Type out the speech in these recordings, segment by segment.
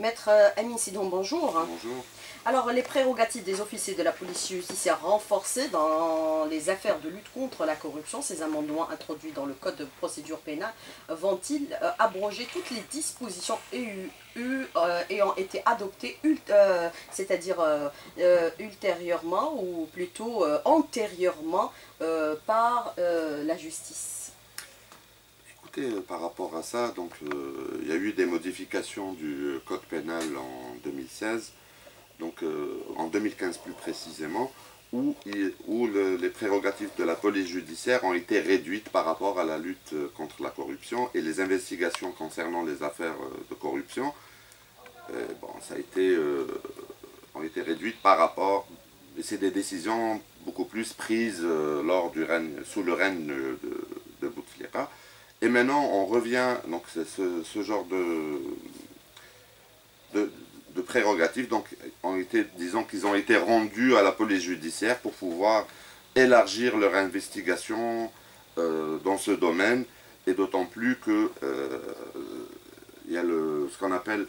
Maître Amine Sidon, bonjour. Bonjour. Alors, les prérogatives des officiers de la police judiciaire renforcées dans les affaires de lutte contre la corruption, ces amendements introduits dans le Code de procédure pénale, vont-ils abroger toutes les dispositions ayant été adoptées, c'est-à-dire ultérieurement ou plutôt antérieurement par la justice? Écoutez, par rapport à ça, donc, il y a eu des modifications du Code pénal en 2016, donc en 2015 plus précisément, où les prérogatives de la police judiciaire ont été réduites par rapport à la lutte contre la corruption et les investigations concernant les affaires de corruption. Ça a été, ont été réduites par rapport, et c'est des décisions beaucoup plus prises sous le règne de Bouteflika. Et maintenant, on revient, donc ce genre de prérogatives, donc, disons qu'ils ont été rendus à la police judiciaire pour pouvoir élargir leur investigation dans ce domaine, et d'autant plus que il y a ce qu'on appelle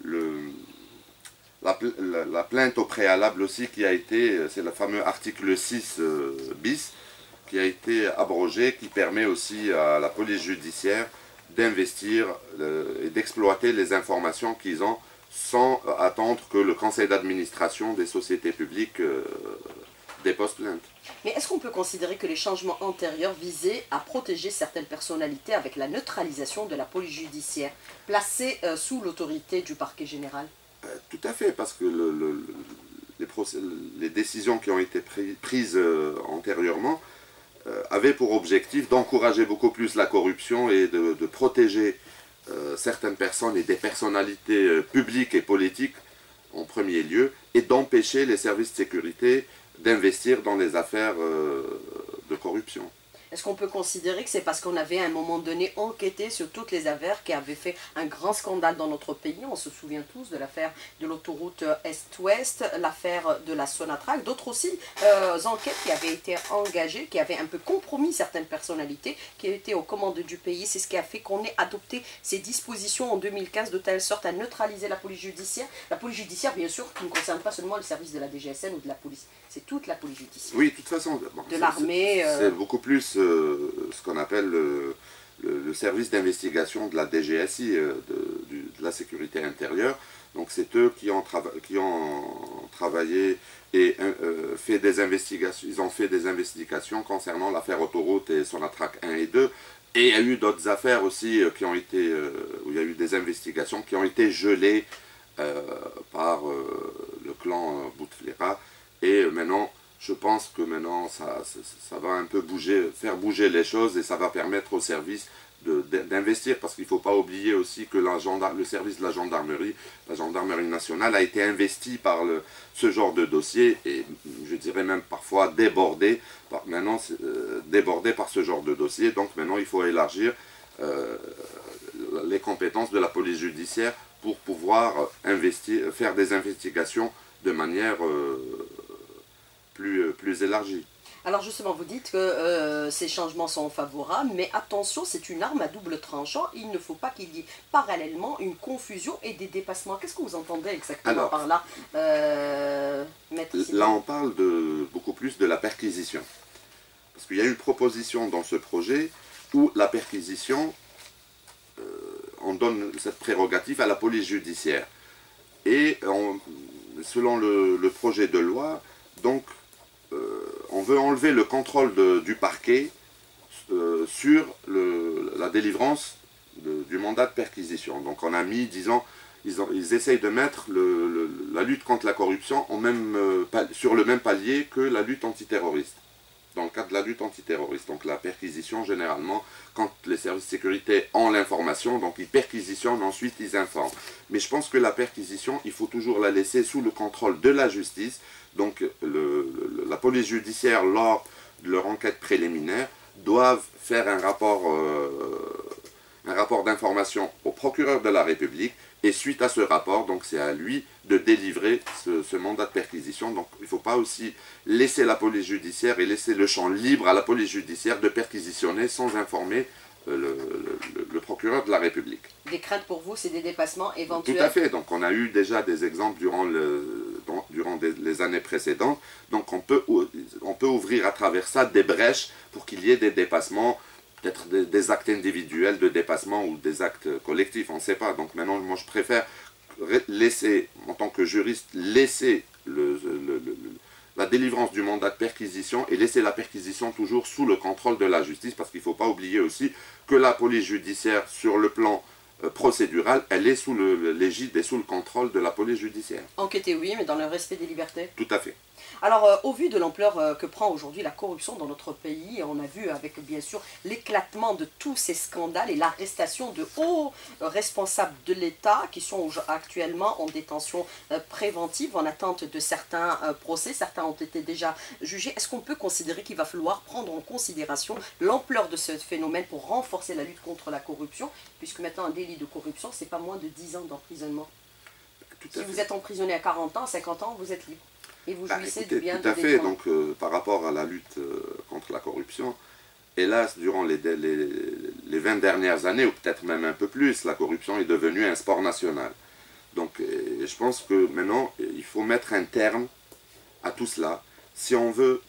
la plainte au préalable aussi qui a été, c'est le fameux article 6 bis, qui a été abrogé, qui permet aussi à la police judiciaire d'investir et d'exploiter les informations qu'ils ont sans attendre que le conseil d'administration des sociétés publiques dépose plainte. Mais est-ce qu'on peut considérer que les changements antérieurs visaient à protéger certaines personnalités avec la neutralisation de la police judiciaire, placée sous l'autorité du parquet général? Tout à fait, parce que les décisions qui ont été prises antérieurement avaient pour objectif d'encourager beaucoup plus la corruption et de protéger certaines personnes et des personnalités publiques et politiques en premier lieu, et d'empêcher les services de sécurité d'investir dans les affaires de corruption. Est-ce qu'on peut considérer que c'est parce qu'on avait à un moment donné enquêté sur toutes les affaires qui avaient fait un grand scandale dans notre pays? On se souvient tous de l'affaire de l'autoroute Est-Ouest, l'affaire de la Sonatrach, d'autres aussi enquêtes qui avaient été engagées, qui avaient un peu compromis certaines personnalités qui étaient aux commandes du pays. C'est ce qui a fait qu'on ait adopté ces dispositions en 2015 de telle sorte à neutraliser la police judiciaire. La police judiciaire, bien sûr, qui ne concerne pas seulement le service de la DGSN ou de la police, c'est toute la police judiciaire. Oui, de toute façon, de l'armée. C'est beaucoup plus ce qu'on appelle le service d'investigation de la DGSI, de la sécurité intérieure. Donc c'est eux qui ont travaillé et fait des investigations. Ils ont fait des investigations concernant l'affaire autoroute et Sonatrach 1 et 2. Et il y a eu d'autres affaires aussi qui ont été, où il y a eu des investigations qui ont été gelées par le clan Bouteflika. Et maintenant, je pense que maintenant, ça va un peu faire bouger les choses, et ça va permettre au service d'investir, parce qu'il ne faut pas oublier aussi que le service de la gendarmerie nationale, a été investi par ce genre de dossier, et je dirais même parfois débordé par ce genre de dossier. Donc maintenant, il faut élargir les compétences de la police judiciaire pour pouvoir faire des investigations de manière plus élargie. Alors justement, vous dites que ces changements sont favorables, mais attention, c'est une arme à double tranchant. Il ne faut pas qu'il y ait parallèlement une confusion et des dépassements. Qu'est-ce que vous entendez exactement par là, Maître Sidon? Là, on parle beaucoup plus de la perquisition. Parce qu'il y a une proposition dans ce projet où la perquisition, on donne cette prérogative à la police judiciaire. Et selon le projet de loi, donc, on veut enlever le contrôle du parquet sur la délivrance du mandat de perquisition. Donc on a mis, disons, ils essayent de mettre la lutte contre la corruption sur le même palier que la lutte antiterroriste. Dans le cadre de la lutte antiterroriste. Donc la perquisition, généralement, quand les services de sécurité ont l'information, donc ils perquisitionnent, ensuite ils informent. Mais je pense que la perquisition, il faut toujours la laisser sous le contrôle de la justice. Donc la police judiciaire, lors de leur enquête préliminaire, doivent faire un rapport d'information au procureur de la République, et suite à ce rapport, donc c'est à lui de délivrer ce mandat de perquisition. Donc il ne faut pas aussi laisser la police judiciaire et laisser le champ libre à la police judiciaire de perquisitionner sans informer le procureur de la République. Des craintes pour vous, c'est des dépassements éventuels? Tout à fait. Donc on a eu déjà des exemples durant les années précédentes. Donc on peut ouvrir à travers ça des brèches pour qu'il y ait des dépassements, peut-être des actes individuels de dépassement ou des actes collectifs, on ne sait pas. Donc maintenant, moi je préfère laisser, en tant que juriste, laisser la délivrance du mandat de perquisition et laisser la perquisition toujours sous le contrôle de la justice, parce qu'il ne faut pas oublier aussi que la police judiciaire, sur le plan procédural, elle est sous l'égide et sous le contrôle de la police judiciaire. Enquêter, oui, mais dans le respect des libertés? Tout à fait. Alors, au vu de l'ampleur que prend aujourd'hui la corruption dans notre pays, on a vu avec, bien sûr, l'éclatement de tous ces scandales et l'arrestation de hauts responsables de l'État qui sont actuellement en détention préventive en attente de certains procès. Certains ont été déjà jugés. Est-ce qu'on peut considérer qu'il va falloir prendre en considération l'ampleur de ce phénomène pour renforcer la lutte contre la corruption, puisque maintenant un délit de corruption, c'est pas moins de 10 ans d'emprisonnement. Si vous êtes emprisonné à 40 ans, 50 ans, vous êtes libre. Et vous jouissez du bien de tout à fait. Donc, par rapport à la lutte contre la corruption, hélas, durant les 20 dernières années, ou peut-être même un peu plus, la corruption est devenue un sport national. Donc, je pense que maintenant, il faut mettre un terme à tout cela. Si on veut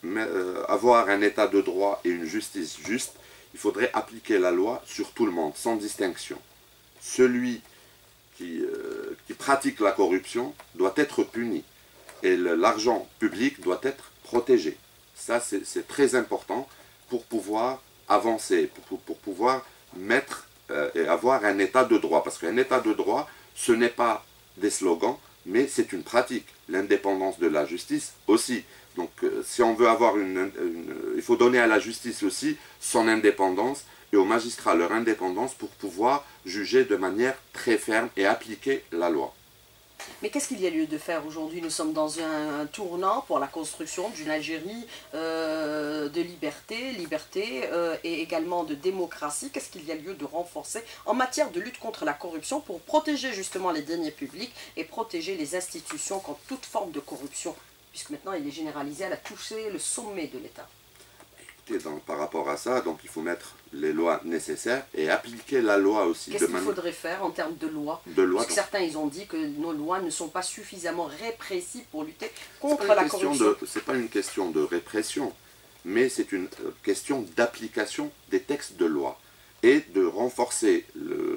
avoir un état de droit et une justice juste, il faudrait appliquer la loi sur tout le monde, sans distinction. Celui qui pratique la corruption doit être puni. Et l'argent public doit être protégé. Ça, c'est très important pour pouvoir avancer, pour pouvoir mettre et avoir un état de droit. Parce qu'un état de droit, ce n'est pas des slogans, mais c'est une pratique. L'indépendance de la justice aussi. Donc, si on veut avoir il faut donner à la justice aussi son indépendance et aux magistrats leur indépendance pour pouvoir juger de manière très ferme et appliquer la loi. Mais qu'est-ce qu'il y a lieu de faire aujourd'hui? Nous sommes dans un tournant pour la construction d'une Algérie de liberté et également de démocratie. Qu'est-ce qu'il y a lieu de renforcer en matière de lutte contre la corruption pour protéger justement les deniers publics et protéger les institutions contre toute forme de corruption, puisque maintenant il est généralisé, elle a touché le sommet de l'État? Par rapport à ça, donc il faut mettre les lois nécessaires et appliquer la loi aussi. Qu'est-ce qu'il faudrait faire en termes de loi? Parce que certains ils ont dit que nos lois ne sont pas suffisamment répressives pour lutter contre la corruption. Ce n'est pas une question de répression, mais c'est une question d'application des textes de loi et de renforcer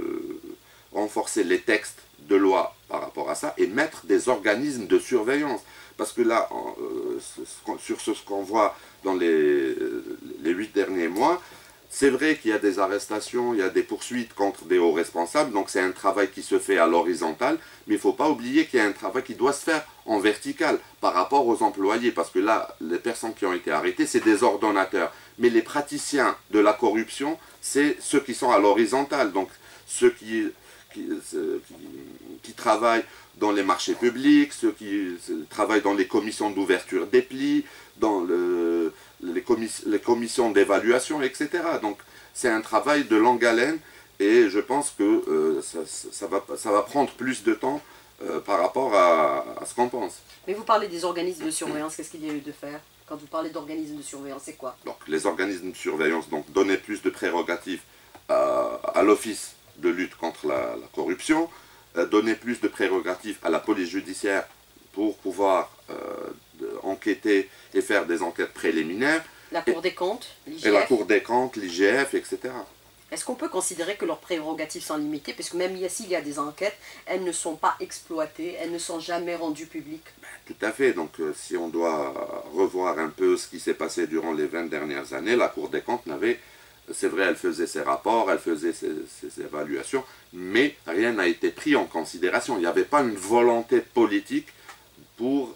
les textes de loi par rapport à ça et mettre des organismes de surveillance. Parce que là, sur ce qu'on voit dans les 8 derniers mois, c'est vrai qu'il y a des arrestations, il y a des poursuites contre des hauts responsables, donc c'est un travail qui se fait à l'horizontale, mais il ne faut pas oublier qu'il y a un travail qui doit se faire en vertical par rapport aux employés, parce que là, les personnes qui ont été arrêtées, c'est des ordonnateurs, mais les praticiens de la corruption, c'est ceux qui sont à l'horizontale, donc ceux qui travaillent dans les marchés publics, ceux qui travaillent dans les commissions d'ouverture des plis, dans les commissions d'évaluation, etc. Donc c'est un travail de longue haleine et je pense que ça va prendre plus de temps par rapport à ce qu'on pense. Mais vous parlez des organismes de surveillance, qu'est-ce qu'il y a eu de faire? Quand vous parlez d'organismes de surveillance, c'est quoi? Donc les organismes de surveillance, donc donner plus de prérogatives à l'Office de lutte contre la corruption, donner plus de prérogatives à la police judiciaire pour pouvoir enquêter et faire des enquêtes préliminaires. La Cour des comptes, l'IGF. Et la Cour des comptes, l'IGF, etc. Est-ce qu'on peut considérer que leurs prérogatives sont limitées? Parce que même s'il y a des enquêtes, elles ne sont pas exploitées, elles ne sont jamais rendues publiques. Tout à fait. Donc si on doit revoir un peu ce qui s'est passé durant les 20 dernières années, la Cour des comptes n'avait... C'est vrai, elle faisait ses rapports, elle faisait ses évaluations, mais rien n'a été pris en considération. Il n'y avait pas une volonté politique pour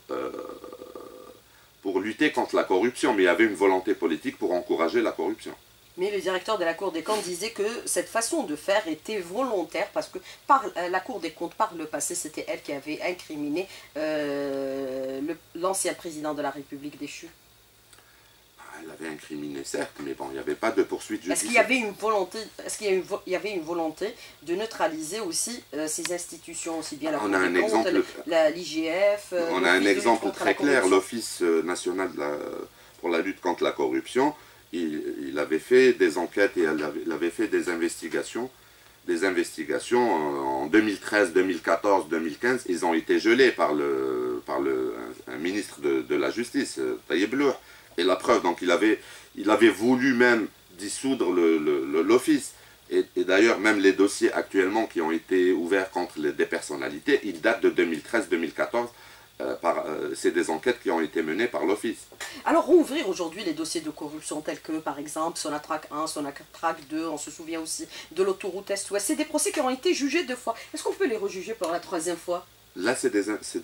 lutter contre la corruption, mais il y avait une volonté politique pour encourager la corruption. Mais le directeur de la Cour des comptes disait que cette façon de faire était volontaire parce que la Cour des comptes, par le passé, c'était elle qui avait incriminé l'ancien président de la République déchu. Elle avait incriminé, certes, mais bon, il n'y avait pas de poursuite judiciaire. Est-ce qu'il y avait une volonté, une volonté de neutraliser aussi ces institutions, aussi bien la Cour des comptes, l'IGF? On a un exemple très clair, l'Office national pour la lutte contre la corruption. il avait fait des enquêtes et il avait fait des investigations. Des investigations en 2013, 2014, 2015, ils ont été gelés par un ministre de la Justice, Tayeb Lour. Et la preuve, donc il avait voulu même dissoudre l'office. Et d'ailleurs, même les dossiers actuellement qui ont été ouverts contre des personnalités, ils datent de 2013-2014. C'est des enquêtes qui ont été menées par l'Office. Alors, rouvrir aujourd'hui les dossiers de corruption tels que, par exemple, Sonatrach 1, Sonatrach 2, on se souvient aussi de l'autoroute Est-Ouest, c'est des procès qui ont été jugés 2 fois. Est-ce qu'on peut les rejuger pour la 3e fois? Là, c'est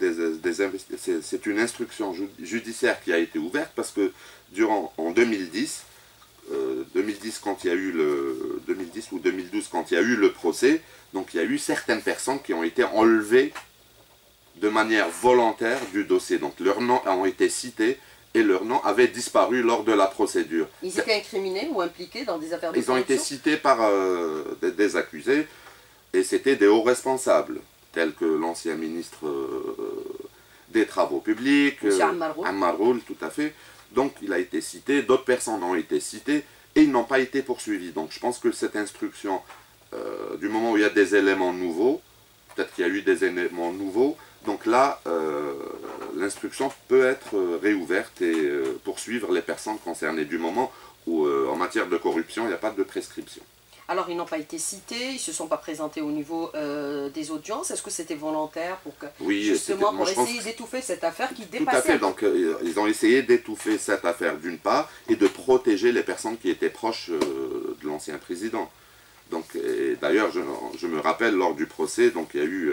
une instruction judiciaire qui a été ouverte parce que en 2010, 2010 quand il y a eu 2010 ou 2012 quand il y a eu le procès, donc il y a eu certaines personnes qui ont été enlevées de manière volontaire du dossier. Donc leurs noms ont été cités et leurs noms avaient disparu lors de la procédure. Ils étaient incriminés ou impliqués dans des affaires de corruption? Ils ont été cités par des accusés et c'était des hauts responsables, tels que l'ancien ministre des Travaux publics, Ammar Ould, tout à fait. Donc il a été cité, d'autres personnes ont été citées et ils n'ont pas été poursuivis. Donc je pense que cette instruction, du moment où il y a des éléments nouveaux, peut-être qu'il y a eu des éléments nouveaux, donc là, l'instruction peut être réouverte et poursuivre les personnes concernées du moment où, en matière de corruption, il n'y a pas de prescription. Alors, ils n'ont pas été cités, ils ne se sont pas présentés au niveau des audiences. Est-ce que c'était volontaire pour que, oui, justement, pour essayer d'étouffer cette affaire qui dépassait? Tout à fait, donc ils ont essayé d'étouffer cette affaire d'une part et de protéger les personnes qui étaient proches de l'ancien président. Donc, d'ailleurs, je me rappelle, lors du procès, donc il y a eu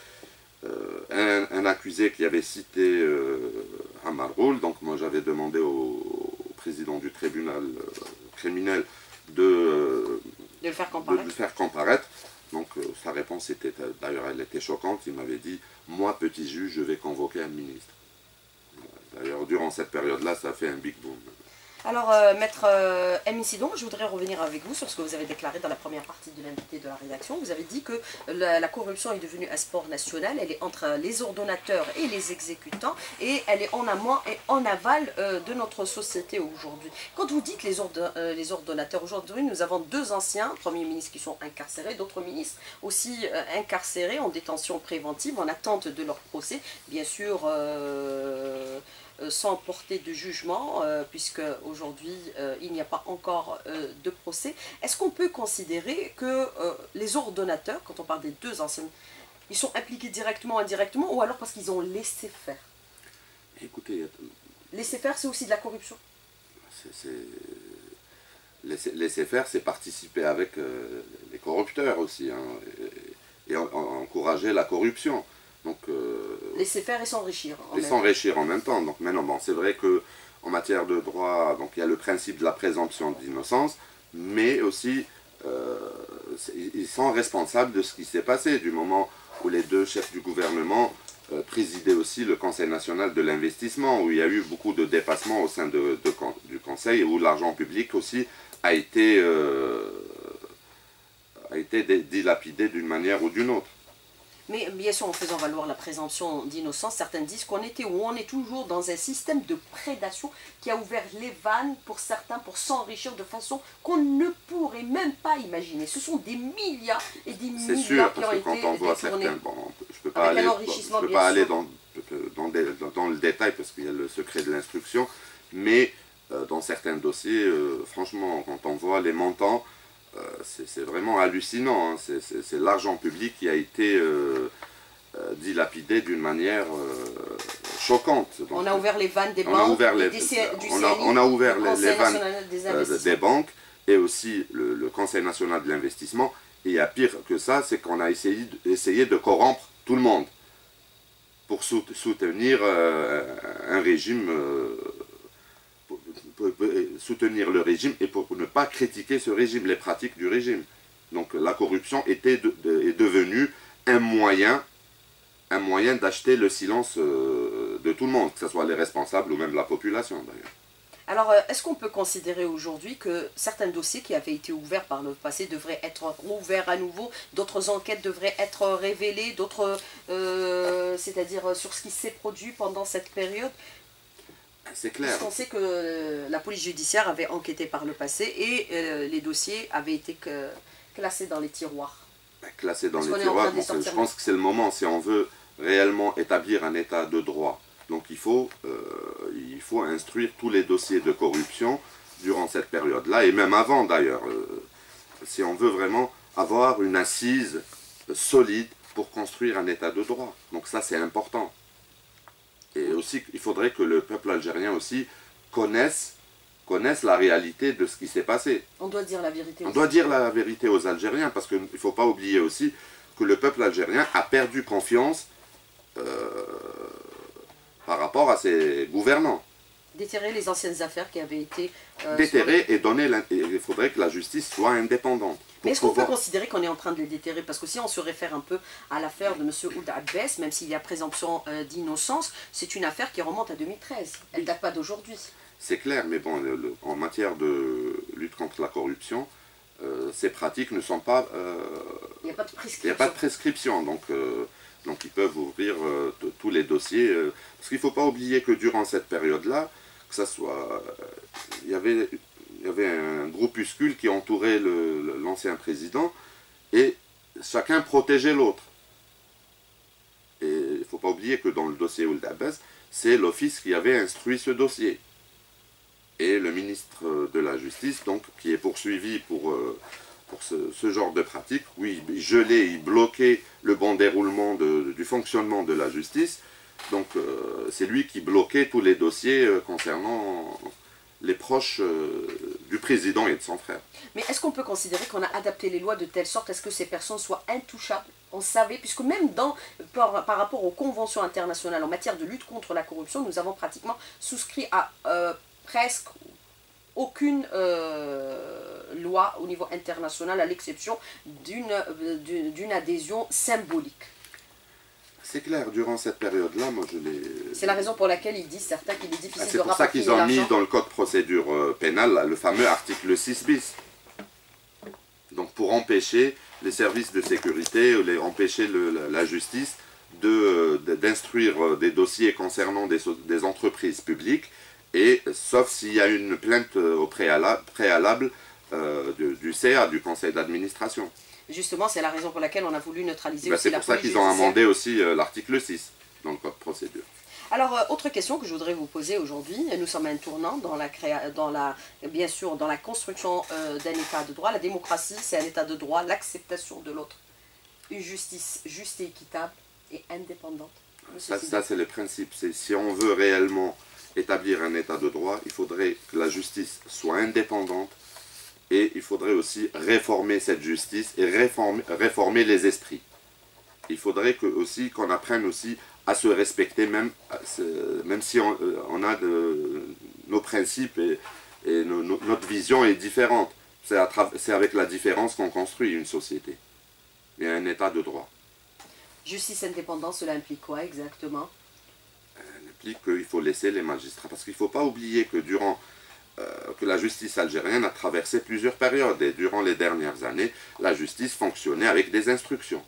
un accusé qui avait cité Ammar Ould. Donc moi j'avais demandé au président du tribunal criminel de le faire comparaître. Donc sa réponse était, d'ailleurs elle était choquante, il m'avait dit « Moi, petit juge, je vais convoquer un ministre ». D'ailleurs durant cette période-là, ça a fait un big boom. Alors, Maître Emin Sidon, je voudrais revenir avec vous sur ce que vous avez déclaré dans la première partie de l'invité de la rédaction. Vous avez dit que la corruption est devenue un sport national, elle est entre les ordonnateurs et les exécutants, et elle est en amont et en aval de notre société aujourd'hui. Quand vous dites les ordonnateurs, aujourd'hui nous avons 2 anciens premiers ministres qui sont incarcérés, d'autres ministres aussi incarcérés en détention préventive en attente de leur procès, bien sûr sans porter de jugement, puisque aujourd'hui il n'y a pas encore de procès. Est-ce qu'on peut considérer que les ordonnateurs, quand on parle des 2 anciens, ils sont impliqués directement ou indirectement, ou alors parce qu'ils ont laissé faire? Écoutez, laisser faire, c'est aussi de la corruption. Laisser faire, c'est participer avec les corrupteurs aussi, hein, et encourager la corruption. Donc, laisser faire et s'enrichir. Et s'enrichir en même temps. Donc maintenant, bon, c'est vrai qu'en matière de droit, donc, il y a le principe de la présomption d'innocence, mais aussi ils sont responsables de ce qui s'est passé, du moment où les 2 chefs du gouvernement présidaient aussi le Conseil national de l'investissement, où il y a eu beaucoup de dépassements au sein du Conseil, et où l'argent public aussi a été dilapidé d'une manière ou d'une autre. Mais bien sûr, en faisant valoir la présomption d'innocence, certains disent qu'on était ou on est toujours dans un système de prédation qui a ouvert les vannes pour certains pour s'enrichir de façon qu'on ne pourrait même pas imaginer. Ce sont des milliards et des milliards qui ont été détournés. Quand on voit certains, bon, je ne peux pas aller dans le détail parce qu'il y a le secret de l'instruction, mais dans certains dossiers, franchement, quand on voit les montants, c'est vraiment hallucinant, hein. C'est l'argent public qui a été dilapidé d'une manière choquante. Donc, on a ouvert les vannes des banques, on a ouvert les vannes des banques et aussi le Conseil national de l'investissement. Et il y a pire que ça, c'est qu'on a essayé de corrompre tout le monde pour soutenir un régime, soutenir le régime et pour ne pas critiquer ce régime, les pratiques du régime. Donc la corruption est devenue un moyen d'acheter le silence de tout le monde, que ce soit les responsables ou même la population d'ailleurs. Alors, est-ce qu'on peut considérer aujourd'hui que certains dossiers qui avaient été ouverts par le passé devraient être ouverts à nouveau, d'autres enquêtes devraient être révélées, d'autres, c'est-à-dire sur ce qui s'est produit pendant cette période? C'est clair. On sait que la police judiciaire avait enquêté par le passé et les dossiers avaient été classés dans les tiroirs. Classés dans les tiroirs, donc, je pense que c'est le moment, si on veut réellement établir un état de droit. Donc il faut instruire tous les dossiers de corruption durant cette période-là, et même avant d'ailleurs, si on veut vraiment avoir une assise solide pour construire un état de droit. Donc ça c'est important. Et aussi, il faudrait que le peuple algérien aussi connaisse la réalité de ce qui s'est passé. On doit dire la vérité. On doit dire la vérité aux Algériens, parce qu'il ne faut pas oublier aussi que le peuple algérien a perdu confiance par rapport à ses gouvernants. Déterrer les anciennes affaires qui avaient été... déterrer et donner... Il faudrait que la justice soit indépendante. Mais est-ce qu'on peut considérer qu'on est en train de les déterrer? Parce que si on se réfère un peu à l'affaire de M. Ould Abbès, même s'il y a présomption d'innocence, c'est une affaire qui remonte à 2013. Elle ne date pas d'aujourd'hui. C'est clair, mais bon, en matière de lutte contre la corruption, ces pratiques ne sont pas... il n'y a pas de prescription. Il n'y a pas de prescription, donc ils peuvent ouvrir tous les dossiers. Parce qu'il ne faut pas oublier que durant cette période-là, que ça soit... il y avait un groupuscule qui entourait l'ancien président et chacun protégeait l'autre. Et il ne faut pas oublier que dans le dossier Ould Abbès, c'est l'office qui avait instruit ce dossier. Et le ministre de la Justice, donc, qui est poursuivi pour ce genre de pratique, où il gelait, il bloquait le bon déroulement du fonctionnement de la justice. Donc c'est lui qui bloquait tous les dossiers concernant les proches du président et de son frère. Mais est-ce qu'on peut considérer qu'on a adapté les lois de telle sorte à ce que ces personnes soient intouchables? On savait, puisque même par rapport aux conventions internationales en matière de lutte contre la corruption, nous avons pratiquement souscrit à presque aucune loi au niveau international, à l'exception d'une adhésion symbolique. C'est clair, durant cette période-là, moi je l'ai... C'est la raison pour laquelle ils disent certains qu'il est difficile de rapatrier l'argent. C'est pour ça qu'ils ont mis dans le code de procédure pénale le fameux article 6 bis. Donc pour empêcher les services de sécurité, empêcher la justice d'instruire des dossiers concernant des entreprises publiques, et sauf s'il y a une plainte au préalable du CA, du conseil d'administration. Justement, c'est la raison pour laquelle on a voulu neutraliser aussi c'est pour ça qu'ils ont amendé aussi l'article 6 dans le code de procédure. Alors, autre question que je voudrais vous poser aujourd'hui, nous sommes à un tournant bien sûr, dans la construction d'un état de droit. La démocratie, c'est un état de droit, l'acceptation de l'autre, une justice juste et équitable et indépendante. Ça c'est le principe. Si on veut réellement établir un état de droit, il faudrait que la justice soit indépendante, et il faudrait aussi réformer cette justice et réformer les esprits. Il faudrait aussi qu'on apprenne aussi à se respecter, même si on a nos principes et notre vision est différente. C'est avec la différence qu'on construit une société et un état de droit. Justice indépendante, cela implique quoi exactement? Ça implique qu'il faut laisser les magistrats, parce qu'il ne faut pas oublier que que la justice algérienne a traversé plusieurs périodes, et durant les dernières années, la justice fonctionnait avec des instructions.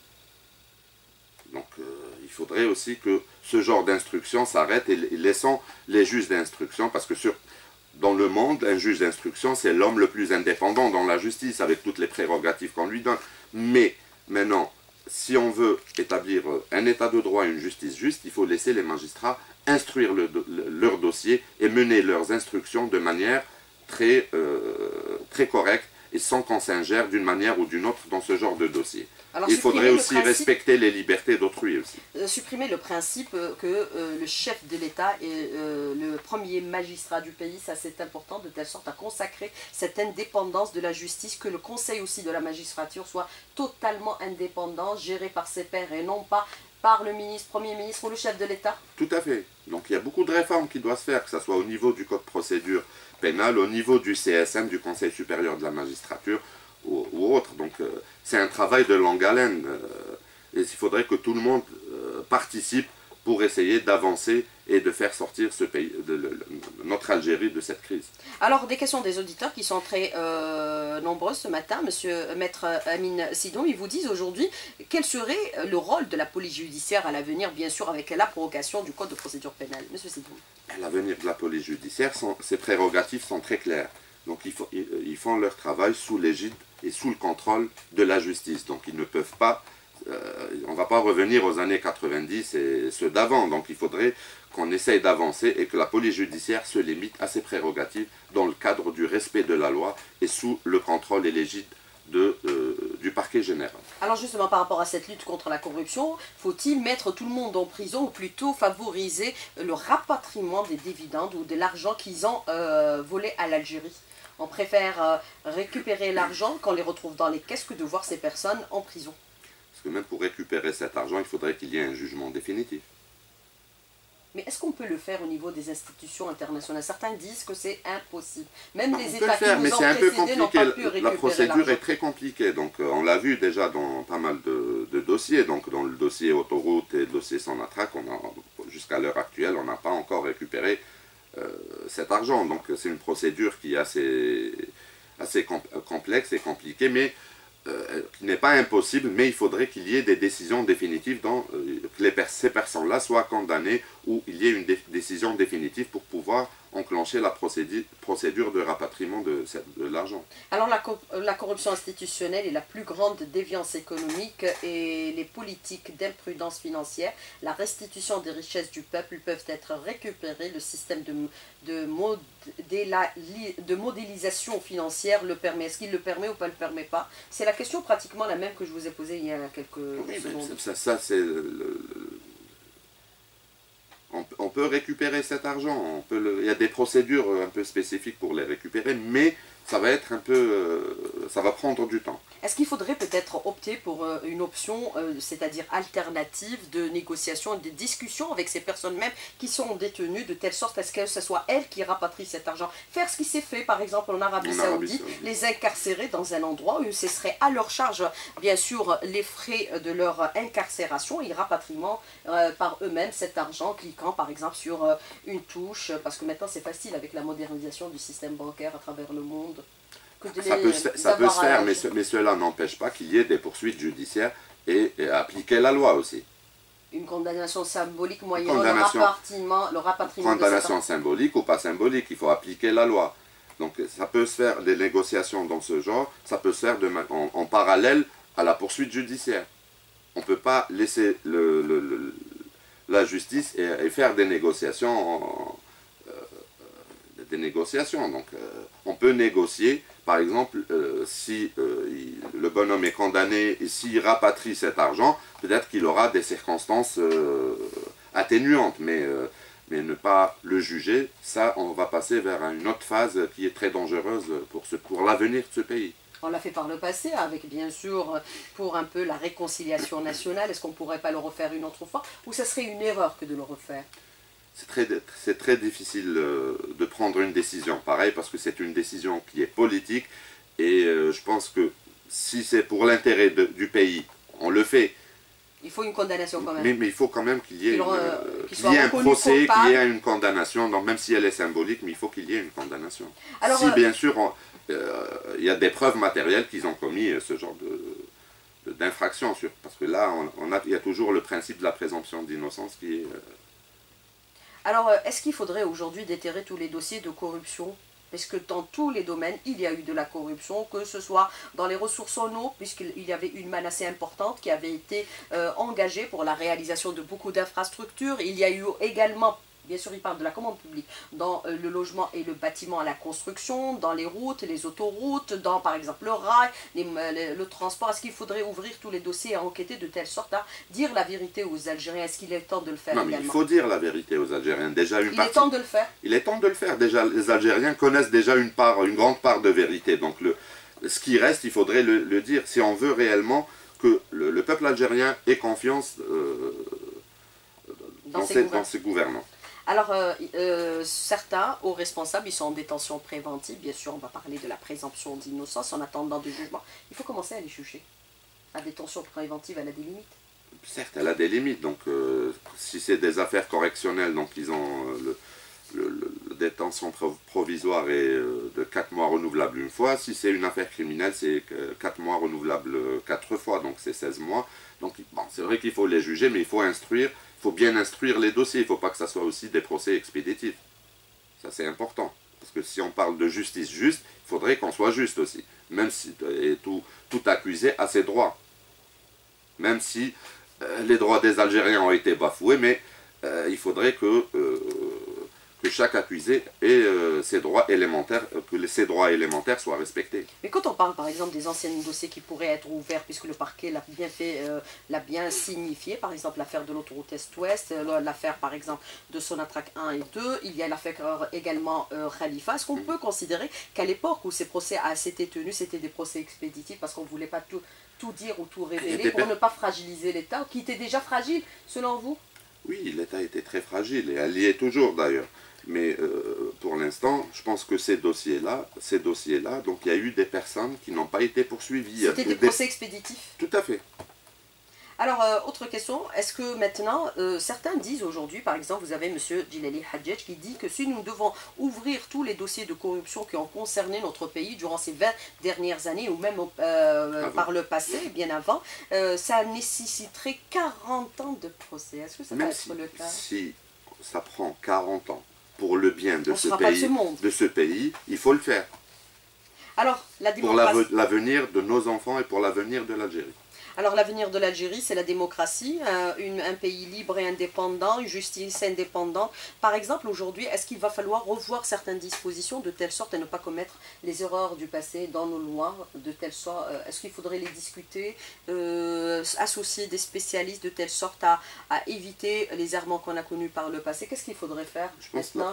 Donc il faudrait aussi que ce genre d'instruction s'arrête, et laissons les juges d'instruction, parce que dans le monde, un juge d'instruction, c'est l'homme le plus indépendant dans la justice, avec toutes les prérogatives qu'on lui donne. Mais maintenant, si on veut établir un état de droit et une justice juste, il faut laisser les magistrats instruire leur dossier et mener leurs instructions de manière très correcte et sans qu'on s'ingère d'une manière ou d'une autre dans ce genre de dossier. Alors, il faudrait aussi respecter les libertés d'autrui aussi. Supprimer le principe que le chef de l'État est le premier magistrat du pays, ça c'est important, de telle sorte à consacrer cette indépendance de la justice, que le conseil aussi de la magistrature soit totalement indépendant, géré par ses pairs et non pas par le ministre, premier ministre ou le chef de l'État. Tout à fait. Donc il y a beaucoup de réformes qui doivent se faire, que ce soit au niveau du code de procédure pénale, au niveau du CSM, du Conseil supérieur de la magistrature, ou autre. Donc c'est un travail de longue haleine, et il faudrait que tout le monde participe pour essayer d'avancer et de faire sortir ce pays, notre Algérie de cette crise. Alors, des questions des auditeurs qui sont très nombreuses ce matin. Monsieur Maître Amine Sidon, ils vous disent aujourd'hui quel serait le rôle de la police judiciaire à l'avenir, bien sûr, avec l'abrogation du Code de procédure pénale. Monsieur Sidon. L'avenir de la police judiciaire, ses prérogatives sont très claires. Donc, ils font leur travail sous l'égide et sous le contrôle de la justice. Donc, ils ne peuvent pas... on ne va pas revenir aux années 90 et ceux d'avant. Donc, il faudrait qu'on essaye d'avancer et que la police judiciaire se limite à ses prérogatives dans le cadre du respect de la loi et sous le contrôle et l'égide du parquet général. Alors justement, par rapport à cette lutte contre la corruption, faut-il mettre tout le monde en prison ou plutôt favoriser le rapatriement des dividendes ou de l'argent qu'ils ont volé à l'Algérie? On préfère récupérer l'argent qu'on les retrouve dans les caisses que de voir ces personnes en prison. Parce que même pour récupérer cet argent, il faudrait qu'il y ait un jugement définitif. Mais est-ce qu'on peut le faire au niveau des institutions internationales? Certains disent que c'est impossible. Même les on peut États le faire, qui mais nous c'est ont un peu précédés n'ont pas pu récupérer compliqué. La procédure l'argent. est très compliquée. Donc, on l'a vu déjà dans pas mal de dossiers. Donc, dans le dossier autoroute et le dossier Sonatrach, jusqu'à l'heure actuelle, on n'a pas encore récupéré cet argent. Donc, c'est une procédure qui est assez complexe et compliquée, mais qui n'est pas impossible, mais il faudrait qu'il y ait des décisions définitives, que ces personnes-là soient condamnées ou il y ait une décision définitive pour pouvoir enclencher la procédure de rapatriement de l'argent. Alors la corruption institutionnelle est la plus grande déviance économique et les politiques d'imprudence financière, la restitution des richesses du peuple peuvent être récupérées. Le système de modélisation financière le permet. Est-ce qu'il le permet ou pas le permet pas? C'est la question pratiquement la même que je vous ai posée il y a quelques secondes. Ça c'est on peut récupérer cet argent, il y a des procédures un peu spécifiques pour les récupérer, mais ça va être ça va prendre du temps. Est-ce qu'il faudrait peut-être opter pour une option, c'est-à-dire alternative de négociation, de discussion avec ces personnes mêmes qui sont détenues, de telle sorte à ce que ce soit elles qui rapatrient cet argent? Faire ce qui s'est fait par exemple en Arabie Saoudite, les incarcérer dans un endroit où ce serait à leur charge, bien sûr, les frais de leur incarcération et rapatriement par eux-mêmes cet argent, cliquant par exemple sur une touche, parce que maintenant c'est facile avec la modernisation du système bancaire à travers le monde. Ça peut se faire, mais cela n'empêche pas qu'il y ait des poursuites judiciaires et appliquer la loi aussi. Une condamnation symbolique moyennant le rapatriement. Condamnation symbolique ou pas symbolique, il faut appliquer la loi. Donc ça peut se faire, des négociations dans ce genre, ça peut se faire en parallèle à la poursuite judiciaire. On ne peut pas laisser la justice et faire des négociations. Donc on peut négocier, par exemple, si le bonhomme est condamné et s'il rapatrie cet argent, peut-être qu'il aura des circonstances atténuantes, mais ne pas le juger, ça on va passer vers une autre phase qui est très dangereuse pour l'avenir de ce pays. On l'a fait par le passé, avec bien sûr, pour un peu la réconciliation nationale. Est-ce qu'on ne pourrait pas le refaire une autre fois? Ou ça serait une erreur que de le refaire? C'est très difficile de prendre une décision pareille parce que c'est une décision qui est politique et je pense que si c'est pour l'intérêt du pays, on le fait. Il faut une condamnation quand même. Mais il faut quand même qu'il y ait, un procès, qu'il y ait une condamnation, donc même si elle est symbolique, mais il faut qu'il y ait une condamnation. Alors, si bien sûr il y a des preuves matérielles qu'ils ont commis ce genre d'infraction, parce que là il y a toujours le principe de la présomption d'innocence qui est... Alors, est-ce qu'il faudrait aujourd'hui déterrer tous les dossiers de corruption? Parce que dans tous les domaines, il y a eu de la corruption, que ce soit dans les ressources en eau, puisqu'il y avait une manne assez importante qui avait été engagée pour la réalisation de beaucoup d'infrastructures. Il y a eu également, bien sûr, il parle de la commande publique, dans le logement et le bâtiment à la construction, dans les routes, les autoroutes, dans par exemple le rail, le transport. Est-ce qu'il faudrait ouvrir tous les dossiers et enquêter de telle sorte à dire la vérité aux Algériens? Est-ce qu'il est temps de le faire également? Il faut dire la vérité aux Algériens. Déjà il est temps de le faire. Il est temps de le faire. Déjà, les Algériens connaissent déjà une grande part de vérité. Donc ce qui reste, il faudrait le dire. Si on veut réellement que le peuple algérien ait confiance dans ses gouvernants. Alors, certains hauts responsables, ils sont en détention préventive. Bien sûr, on va parler de la présomption d'innocence en attendant du jugement. Il faut commencer à les juger. La détention préventive, elle a des limites. certes, elle a des limites. Donc, si c'est des affaires correctionnelles, donc ils ont la détention provisoire est de 4 mois renouvelable une fois. Si c'est une affaire criminelle, c'est 4 mois renouvelable 4 fois, donc c'est 16 mois. Donc, bon, c'est vrai qu'il faut les juger, mais il faut instruire, il faut bien instruire les dossiers. Il ne faut pas que ça soit aussi des procès expéditifs. Ça, c'est important. Parce que si on parle de justice juste, il faudrait qu'on soit juste aussi. Même si et tout accusé a ses droits. Même si les droits des Algériens ont été bafoués, mais il faudrait que chaque accusé ait ses droits élémentaires, que ces droits élémentaires soient respectés. Mais quand on parle par exemple des anciens dossiers qui pourraient être ouverts, puisque le parquet l'a bien fait, l'a bien signifié, par exemple l'affaire de l'autoroute Est-Ouest, l'affaire par exemple de Sonatrach 1 et 2, il y a l'affaire également Khalifa, est-ce qu'on peut considérer qu'à l'époque où ces procès s'étaient tenus, c'était des procès expéditifs parce qu'on ne voulait pas tout dire ou tout révéler pour ne pas fragiliser l'État, qui était déjà fragile selon vous? Oui, l'État était très fragile et elle y est toujours d'ailleurs. Mais pour l'instant, je pense que ces dossiers-là, donc il y a eu des personnes qui n'ont pas été poursuivies. C'était des procès expéditifs? Tout à fait. Alors, autre question, est-ce que maintenant, certains disent aujourd'hui, par exemple, vous avez M. Djilali Hadjadj qui dit que si nous devons ouvrir tous les dossiers de corruption qui ont concerné notre pays durant ces 20 dernières années, ou même par le passé, bien avant, ça nécessiterait 40 ans de procès. Est-ce que ça va être le cas? Si ça prend 40 ans pour le bien de ce pays, il faut le faire. Alors, la démocratie... Pour l'avenir de nos enfants et pour l'avenir de l'Algérie. Alors l'avenir de l'Algérie, c'est la démocratie, un pays libre et indépendant, une justice indépendante. Par exemple, aujourd'hui, est-ce qu'il va falloir revoir certaines dispositions de telle sorte à ne pas commettre les erreurs du passé dans nos lois, de telle sorte, est-ce qu'il faudrait les discuter, associer des spécialistes de telle sorte à éviter les errements qu'on a connus par le passé? Qu'est-ce qu'il faudrait faire? Je pense que la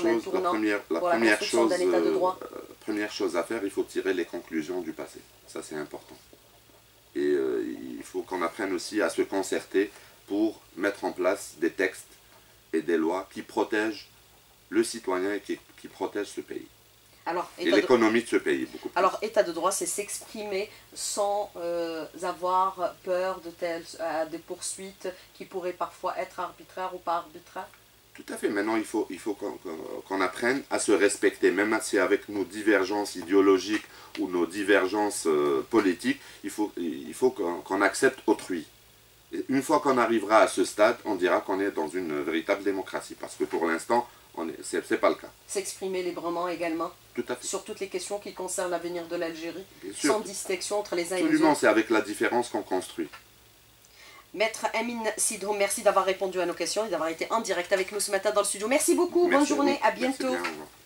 première chose à faire, il faut tirer les conclusions du passé. Ça, c'est important. Et il faut qu'on apprenne aussi à se concerter pour mettre en place des textes et des lois qui protègent le citoyen et qui protègent ce pays. Et l'économie de ce pays, beaucoup plus. Alors, état de droit, c'est s'exprimer sans avoir peur de poursuites qui pourraient parfois être arbitraires ou pas arbitraires? Tout à fait. Maintenant, il faut qu'on apprenne à se respecter, même si avec nos divergences idéologiques ou nos divergences politiques, il faut qu'on accepte autrui. Et une fois qu'on arrivera à ce stade, on dira qu'on est dans une véritable démocratie, parce que pour l'instant, ce n'est pas le cas. S'exprimer librement également? Tout à fait. Sur toutes les questions qui concernent l'avenir de l'Algérie, sans distinction entre les uns et les autres? Absolument, c'est avec la différence qu'on construit. Maître Amine Sidro, merci d'avoir répondu à nos questions et d'avoir été en direct avec nous ce matin dans le studio. Merci beaucoup, bonne journée, à bientôt. Merci bien, au revoir.